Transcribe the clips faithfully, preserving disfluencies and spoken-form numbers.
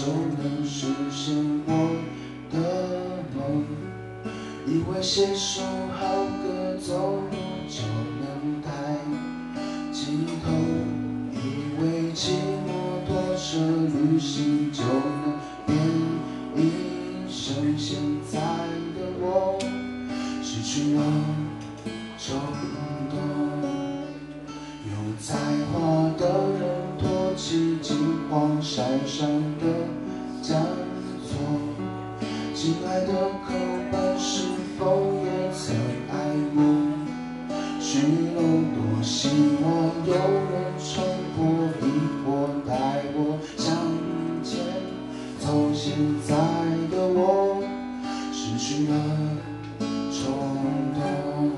能实现我的梦。以为写首好歌奏就能抬起头，以为骑摩托车旅行就能变英雄。现在的我失去了冲动，有才华的人唾弃金黄闪闪的枷锁。亲爱的口吻是否也曾爱慕虚荣？多希望有人冲破疑惑，带我向前走。现在的我失去了冲动，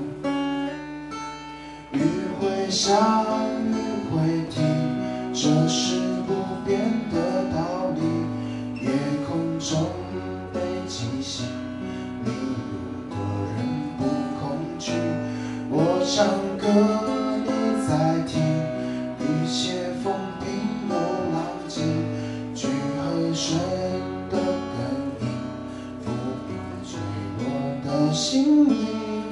雨会下，雨会停，这是不变的道理。夜空中被惊醒，迷路的人不恐惧。我唱歌你在听，一切风平又浪静，聚和弦的根音，浮冰坠落的心灵。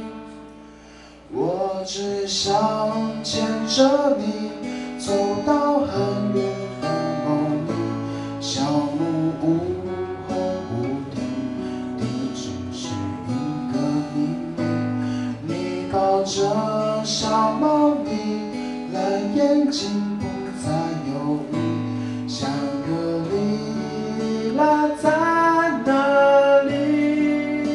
我只想牵着你走到很远的梦里，小木屋红屋顶，你只是一个秘密。你抱着小猫咪，蓝眼睛不再犹豫，香格里拉在哪里？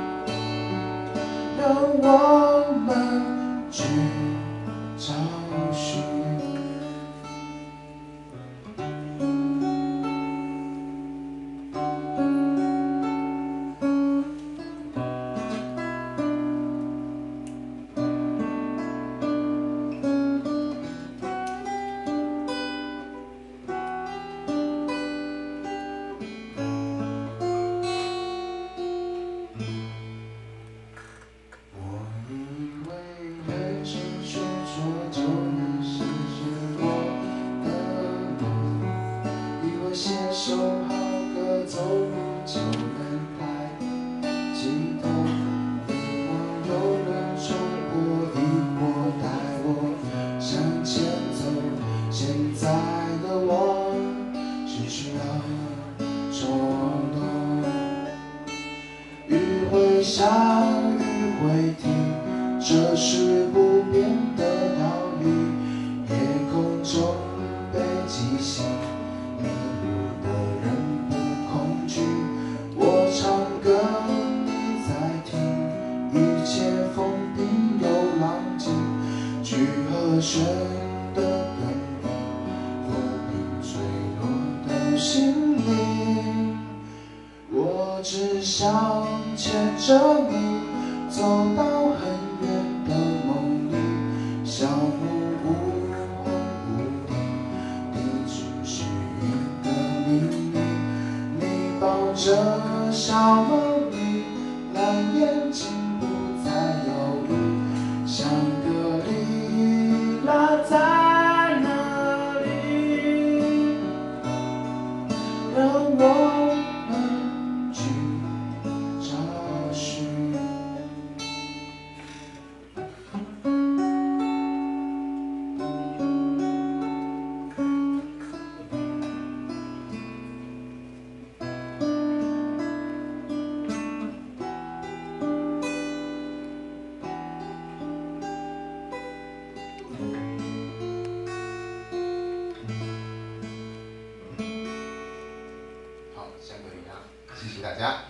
让我们去找寻。写首好歌奏就能抬起头，希望有人冲破疑惑，带我向前走。现在的我失去了冲动，雨会下，雨会停，这是不变的道理。夜空中被击醒，迷路的人不恐惧。我唱歌你在听，一切风平又浪静，聚和弦的根音，浮冰坠落的心灵。我只想牵着你走到很远的梦里，小木屋红屋顶，你只是一个秘密。你抱着小猫咪，蓝眼睛不再犹豫，香格里拉在哪里？让我们去找寻。 好，香格里拉，谢谢大家。